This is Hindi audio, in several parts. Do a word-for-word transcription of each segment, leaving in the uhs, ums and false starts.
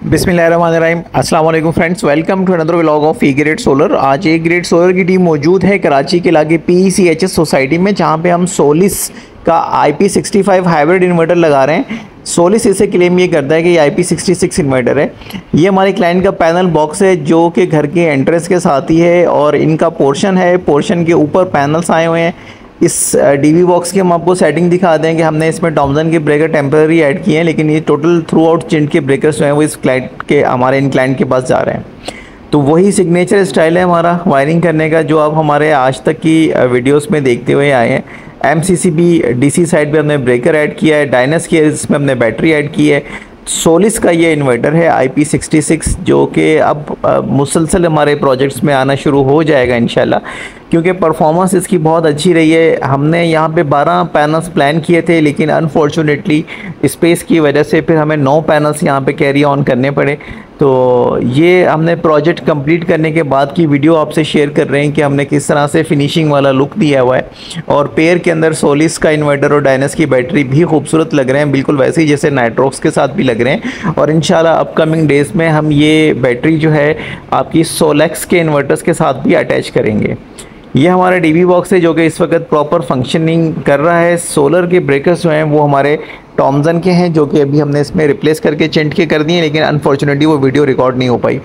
बिस्मिल्लाहिर्रहमानिर्रहीम। अस्सलाम वालेकुम friends, welcome to another vlog of A grade solar. आज ए ग्रेड सोलर की टीम मौजूद है कराची के इलाके P E C H S society में, जहां पे हम सोलिस का I P sixty five hybrid inverter लगा रहे हैं। सोलिस इसे क्लेम ये करता है कि ये I P sixty six inverter है। ये हमारे क्लाइंट का पैनल बॉक्स है जो कि घर के एंट्रेंस के साथ ही है, और इनका पोर्शन है, पोर्शन के ऊपर पैनल्स आए हुए हैं। इस डीवी बॉक्स की हम आपको सेटिंग दिखा दें कि हमने इसमें टॉमसन के ब्रेकर टेम्पररी ऐड किए हैं, लेकिन ये टोटल थ्रू आउट चिंट के ब्रेकर्स जो हैं वो इस क्लाइंट के हमारे इन क्लाइंट के पास जा रहे हैं। तो वही सिग्नेचर स्टाइल है हमारा वायरिंग करने का, जो आप हमारे आज तक की वीडियोस में देखते हुए आए हैं। M C C B D C side पे हमने ब्रेकर ऐड किया है, डायनस की इसमें हमने बैटरी ऐड की है। सोलिस का ये इन्वर्टर है आई पी सिक्सटी सिक्स, जो कि अब मुसलसल हमारे प्रोजेक्ट्स में आना शुरू हो जाएगा इंशाल्लाह, क्योंकि परफॉर्मेंस इसकी बहुत अच्छी रही है। हमने यहाँ पे बारह पैनल्स प्लान किए थे, लेकिन अनफॉर्चुनेटली स्पेस की वजह से फिर हमें नौ पैनल्स यहाँ पे कैरी ऑन करने पड़े। तो ये हमने प्रोजेक्ट कंप्लीट करने के बाद की वीडियो आपसे शेयर कर रहे हैं कि हमने किस तरह से फिनिशिंग वाला लुक दिया हुआ है। और पेयर के अंदर सोलिस का इन्वर्टर और डायनस की बैटरी भी खूबसूरत लग रहे हैं, बिल्कुल वैसे ही जैसे नाइट्रोक्स के साथ भी लग रहे हैं। और इंशाल्लाह अपकमिंग डेज़ में हम ये बैटरी जो है आपकी सोलेक्स के इन्वर्टर्स के साथ भी अटैच करेंगे। ये हमारा डीवी बॉक्स है जो कि इस वक्त प्रॉपर फंक्शनिंग कर रहा है। सोलर के ब्रेकर्स जो हैं वो हमारे टॉमसन के हैं, जो कि अभी हमने इसमें रिप्लेस करके चिंट के कर दिए, लेकिन अनफॉर्चुनेटली वो वीडियो रिकॉर्ड नहीं हो पाई,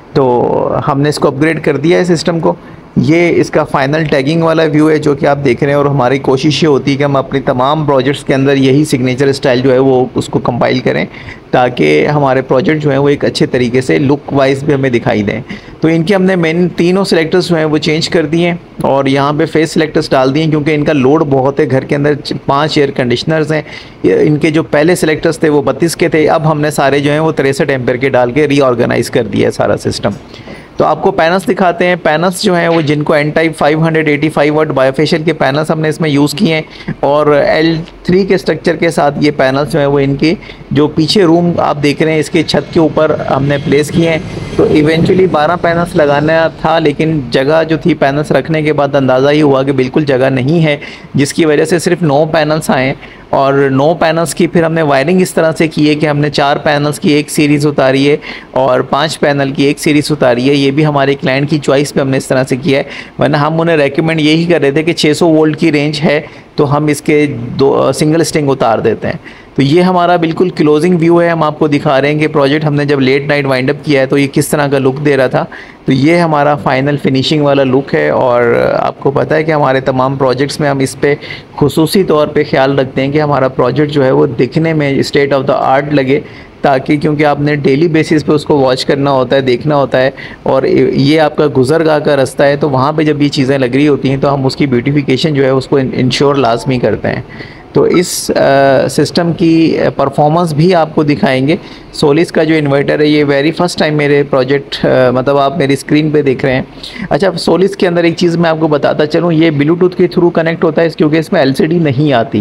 तो हमने इसको अपग्रेड कर दिया है सिस्टम को। ये इसका फाइनल टैगिंग वाला व्यू है जो कि आप देख रहे हैं, और हमारी कोशिश ये होती है कि हम अपने तमाम प्रोजेक्ट्स के अंदर यही सिग्नेचर स्टाइल जो है वो उसको कंपाइल करें, ताकि हमारे प्रोजेक्ट जो हैं वो एक अच्छे तरीके से लुक वाइज भी हमें दिखाई दें। तो इनके हमने मेन तीनों सिलेक्टर्स जो हैं वो चेंज कर दिए हैं, और यहाँ पे फेस सिलेक्टर्स डाल दिए, क्योंकि इनका लोड बहुत है। घर के अंदर पाँच एयर कंडीशनर्स हैं। इनके जो पहले सिलेक्टर्स थे वो बत्तीस के थे, अब हमने सारे जो हैं वो तिरसठ एम्पेयर के डाल के रीऑर्गेनाइज़ कर दिया है सारा सिस्टम। तो आपको पैनल्स दिखाते हैं। पैनल्स जो हैं वो जिनको N type five eighty five watt bifacial के पैनल्स हमने इसमें यूज़ किए हैं, और एल थ्री के स्ट्रक्चर के साथ ये पैनल्स जो हैं वो इनके जो पीछे रूम आप देख रहे हैं इसके छत के ऊपर हमने प्लेस किए हैं। तो इवेंचुअली बारह पैनल्स लगाना था, लेकिन जगह जो थी पैनल्स रखने के बाद अंदाज़ा ही हुआ कि बिल्कुल जगह नहीं है, जिसकी वजह से सिर्फ नौ पैनल्स आए। और नौ पैनल्स की फिर हमने वायरिंग इस तरह से की है कि हमने चार पैनल्स की एक सीरीज़ उतारी है और पांच पैनल की एक सीरीज़ उतारी है। ये भी हमारे क्लाइंट की चॉइस पे हमने इस तरह से किया है, वरना हम उन्हें रेकमेंड यही कर रहे थे कि छह सौ वोल्ट की रेंज है तो हम इसके दो सिंगल स्टिंग उतार देते हैं। तो ये हमारा बिल्कुल क्लोजिंग व्यू है। हम आपको दिखा रहे हैं कि प्रोजेक्ट हमने जब लेट नाइट वाइंड अप किया है तो ये किस तरह का लुक दे रहा था। तो ये हमारा फाइनल फिनिशिंग वाला लुक है, और आपको पता है कि हमारे तमाम प्रोजेक्ट्स में हम इस पे खुसूसी तौर पे ख्याल रखते हैं कि हमारा प्रोजेक्ट जो है वो दिखने में स्टेट ऑफ द आर्ट लगे, ताकि क्योंकि आपने डेली बेसिस पे उसको वॉच करना होता है, देखना होता है, और ये आपका गुजरगाह का रास्ता है, तो वहाँ पे जब ये चीज़ें लग रही होती हैं तो हम उसकी ब्यूटिफिकेशन जो है उसको इंश्योर लाजमी करते हैं। तो इस सिस्टम की परफॉर्मेंस भी आपको दिखाएंगे। सोलिस का जो इन्वर्टर है ये वेरी फर्स्ट टाइम मेरे प्रोजेक्ट मतलब आप मेरी स्क्रीन पे देख रहे हैं। अच्छा, सोलिस के अंदर एक चीज़ मैं आपको बताता चलूँ, ये ब्लूटूथ के थ्रू कनेक्ट होता है क्योंकि इसमें एल सी डी नहीं आती,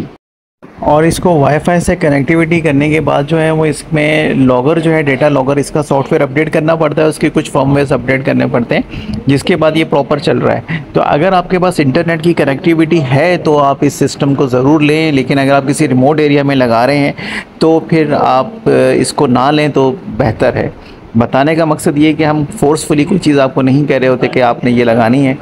और इसको वाईफाई से कनेक्टिविटी करने के बाद जो है वो इसमें लॉगर जो है डेटा लॉगर, इसका सॉफ्टवेयर अपडेट करना पड़ता है, उसके कुछ फर्मवेयर अपडेट करने पड़ते हैं, जिसके बाद ये प्रॉपर चल रहा है। तो अगर आपके पास इंटरनेट की कनेक्टिविटी है तो आप इस सिस्टम को ज़रूर लें, लेकिन अगर आप किसी रिमोट एरिया में लगा रहे हैं तो फिर आप इसको ना लें तो बेहतर है। बताने का मकसद ये कि हम फोर्सफुली कोई चीज़ आपको नहीं कह रहे होते कि आपने ये लगानी है।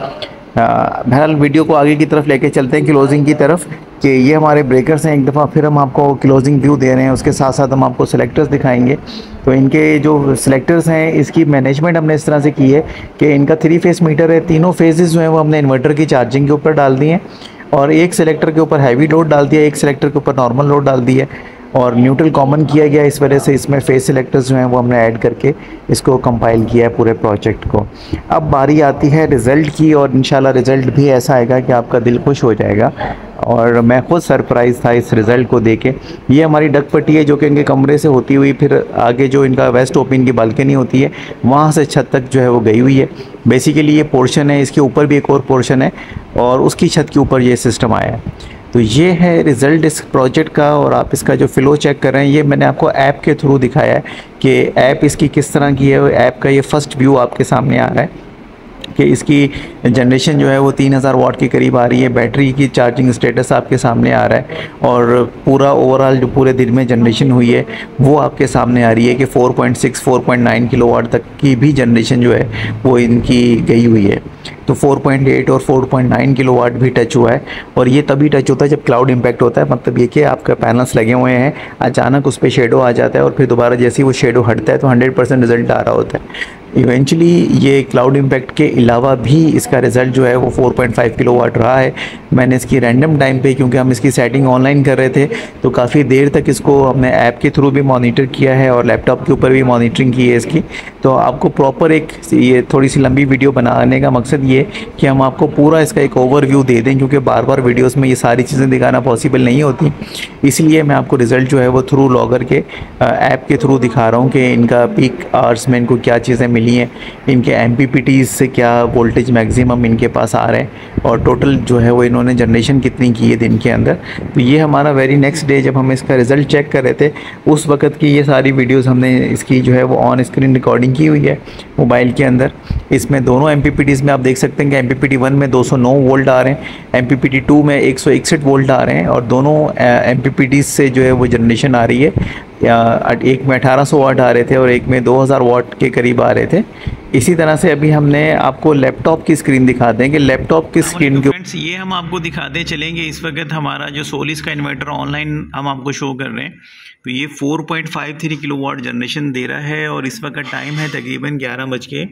बहरहाल वीडियो को आगे की तरफ लेके चलते हैं, क्लोजिंग की तरफ, कि ये हमारे ब्रेकर्स हैं। एक दफ़ा फिर हम आपको क्लोजिंग व्यू दे रहे हैं, उसके साथ साथ हम आपको सिलेक्टर्स दिखाएंगे। तो इनके जो सिलेक्टर्स हैं इसकी मैनेजमेंट हमने इस तरह से की है कि इनका थ्री फेस मीटर है, तीनों फेजेस जो हैं वो हमने इन्वर्टर की चार्जिंग के ऊपर डाल दिए हैं, और एक सिलेक्टर के ऊपर हैवी लोड डाल दिया, एक सिलेक्टर के ऊपर नॉर्मल लोड डाल दिया, और न्यूट्रल कॉमन किया गया। इस वजह से इसमें फेस सिलेक्टर्स जो हैं वो हमने ऐड करके इसको कंपाइल किया है पूरे प्रोजेक्ट को। अब बारी आती है रिज़ल्ट की, और इंशाल्लाह रिज़ल्ट भी ऐसा आएगा कि आपका दिल खुश हो जाएगा, और मैं खुद सरप्राइज़ था इस रिज़ल्ट को देके। ये हमारी डक पट्टी है जो कि इनके कमरे से होती हुई फिर आगे जो इनका वेस्ट ओपन की बालकनी होती है वहाँ से छत तक जो है वो गई हुई है। बेसिकली ये पोर्शन है, इसके ऊपर भी एक और पोर्शन है, और उसकी छत के ऊपर ये सिस्टम आया है। तो ये है रिज़ल्ट इस प्रोजेक्ट का, और आप इसका जो फ़्लो चेक कर रहे हैं ये मैंने आपको ऐप के थ्रू दिखाया है कि ऐप इसकी किस तरह की है। ऐप का ये फ़र्स्ट व्यू आपके सामने आ रहा है। कि इसकी जनरेशन जो है वो तीन हज़ार वाट के करीब आ रही है। बैटरी की चार्जिंग स्टेटस आपके सामने आ रहा है और पूरा ओवरऑल जो पूरे दिन में जनरेशन हुई है वो आपके सामने आ रही है कि four point six four point nine kilowatt तक की भी जनरेशन जो है वो इनकी गई हुई है। तो फोर पॉइंट एट और फोर पॉइंट नाइन किलोवाट भी टच हुआ है और ये तभी टच होता है जब क्लाउड इम्पैक्ट होता है। मतलब ये कि आपके पैनल्स लगे हुए हैं, अचानक उस पर शेडो आ जाता है और फिर दोबारा जैसे ही वो शेडो हटता है तो हंड्रेड परसेंट रिजल्ट आ रहा होता है। इवेंचुअली ये क्लाउड इम्पैक्ट के अलावा भी इसका रिज़ल्ट जो है वो फोर पॉइंट फाइव किलोवाट रहा है। मैंने इसकी रैंडम टाइम पे, क्योंकि हम इसकी सेटिंग ऑनलाइन कर रहे थे, तो काफ़ी देर तक इसको हमने ऐप के थ्रू भी मॉनिटर किया है और लैपटॉप के ऊपर भी मॉनिटरिंग की है इसकी। तो आपको प्रॉपर एक ये थोड़ी सी लंबी वीडियो बनाने का मकसद ये कि हम आपको पूरा इसका एक ओवरव्यू दे दें, क्योंकि बार बार वीडियोस में ये सारी चीज़ें दिखाना पॉसिबल नहीं होती। इसलिए मैं आपको रिज़ल्ट जो है वो थ्रू लॉगर के ऐप के थ्रू दिखा रहा हूँ कि इनका पीक आवर्स में इनको क्या चीज़ें मिली हैं, इनके एम पी पी टीज़ से क्या वोल्टेज मैक्सिमम इनके पास आ रहे हैं और टोटल जो है वो इन्होंने जनरेशन कितनी की है दिन के अंदर। तो ये हमारा वेरी नेक्स्ट डे जब हम इसका रिज़ल्ट चेक कर रहे थे उस वक्त की ये सारी वीडियोस हमने इसकी जो है वो ऑन स्क्रीन रिकॉर्डिंग की हुई है मोबाइल के अंदर। इसमें दोनों एम पी पी टीज़ में आप देख सकते हैं कि M P P T one में दो सौ नौ वोल्ट आ रहे हैं, M P P T two में एक सौ इकसठ वोल्ट आ रहे हैं और दोनों एम पी पी टीज़ से जो है वो जनरेशन आ रही है। या एक में अठारह सौ वाट आ रहे थे और एक में दो हज़ार वाट के करीब आ रहे थे। इसी तरह से अभी हमने आपको लैपटॉप की स्क्रीन दिखाते हैं कि लैपटॉप की स्क्रीन के फ्रेंड्स ये हम आपको दिखाते चलेंगे। इस वक्त हमारा जो सोलिस का इन्वर्टर ऑनलाइन हम आपको शो कर रहे हैं, तो ये four point five three kilowatt generation दे रहा है और इस वक्त टाइम है तकरीबन ग्यारह बज के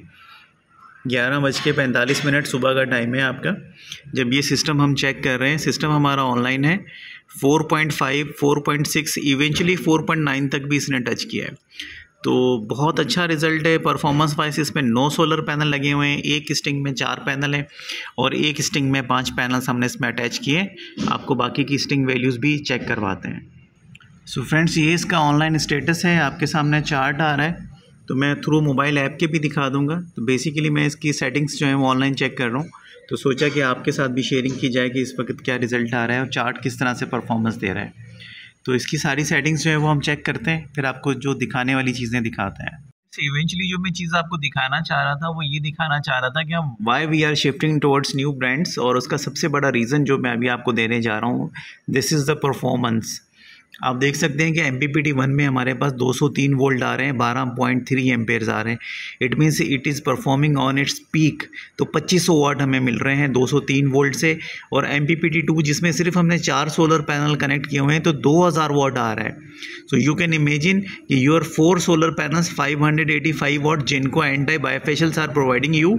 ग्यारह बज के पैंतालीस मिनट सुबह का टाइम है आपका जब ये सिस्टम हम चेक कर रहे हैं। सिस्टम हमारा ऑनलाइन है। Four point five, four point six, eventually four point nine तक भी इसने टच किया है। तो बहुत अच्छा रिज़ल्ट है। परफॉर्मेंस वाइज इसमें नौ सोलर पैनल लगे हुए हैं, एक स्टिंग में चार पैनल हैं और एक स्टिंग में पांच पैनल्स हमने इसमें अटैच किए। आपको बाकी की स्टिंग वैल्यूज़ भी चेक करवाते हैं। सो so फ्रेंड्स ये इसका ऑनलाइन स्टेटस है, आपके सामने चार्ट आ रहा है। तो मैं थ्रू मोबाइल ऐप के भी दिखा दूंगा। तो बेसिकली मैं इसकी सेटिंग्स जो है वो ऑनलाइन चेक कर रहा हूँ, तो सोचा कि आपके साथ भी शेयरिंग की जाए कि इस वक्त क्या रिज़ल्ट आ रहा है और चार्ट किस तरह से परफॉर्मेंस दे रहा है। तो इसकी सारी सेटिंग्स जो है वो हम चेक करते हैं, फिर आपको जो दिखाने वाली चीज़ें दिखाते हैं। इवेंचुअली जो मैं चीज़ आपको दिखाना चाह रहा था वो ये दिखाना चाह रहा था कि हम why we are shifting towards new brands, और उसका सबसे बड़ा रीज़न जो मैं अभी आपको देने जा रहा हूँ, दिस इज़ द परफॉर्मेंस। आप देख सकते हैं कि M P P T one में हमारे पास दो सौ तीन वोल्ट आ रहे हैं, बारह पॉइंट थ्री एम्पेयर्स आ रहे हैं। It means it is performing on its peak. तो पच्चीस सौ वाट हमें मिल रहे हैं दो सौ तीन वोल्ट से। और M P P T two जिसमें सिर्फ हमने चार सोलर पैनल कनेक्ट किए हुए हैं तो दो हज़ार वाट आ रहा है। सो यू कैन इमेजिन कि your four solar panels five hundred eighty five watt जिनको anti bifacials are providing you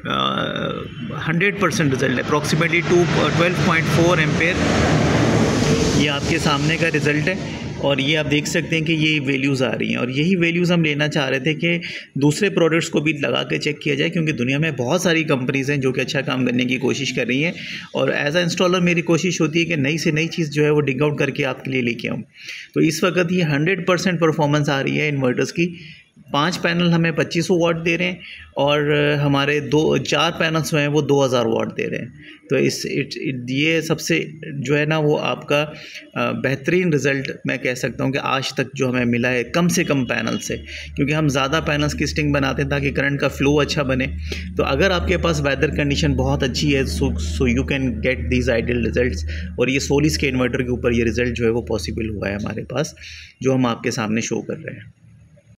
hundred percent result है। Approximately to twelve point four ampere ये आपके सामने का रिज़ल्ट है। और ये आप देख सकते हैं कि ये वैल्यूज़ आ रही हैं और यही वैल्यूज़ हम लेना चाह रहे थे कि दूसरे प्रोडक्ट्स को भी लगा के चेक किया जाए, क्योंकि दुनिया में बहुत सारी कंपनीज़ हैं जो कि अच्छा काम करने की कोशिश कर रही हैं। और एज अ इंस्टॉलर मेरी कोशिश होती है कि नई से नई चीज़ जो है वो डिग आउट करके आपके लिए लेके आऊँ। तो इस वक्त ये हंड्रेड परसेंट परफॉर्मेंस आ रही है इन्वर्टर्स की। पांच पैनल हमें पच्चीस सौ वाट दे रहे हैं और हमारे दो चार पैनल्स हैं वो दो हज़ार वाट दे रहे हैं। तो इस इट, इट ये सबसे जो है ना वो आपका बेहतरीन रिज़ल्ट मैं कह सकता हूँ कि आज तक जो हमें मिला है कम से कम पैनल से, क्योंकि हम ज़्यादा पैनल्स की स्टिंग बनाते हैं ताकि करंट का फ्लो अच्छा बने। तो अगर आपके पास वेदर कंडीशन बहुत अच्छी है so so you can get these ideal results. और ये सोलिस के इन्वर्टर के ऊपर ये रिज़ल्ट जो है वो पॉसिबल हुआ है हमारे पास, जो हम आपके सामने शो कर रहे हैं।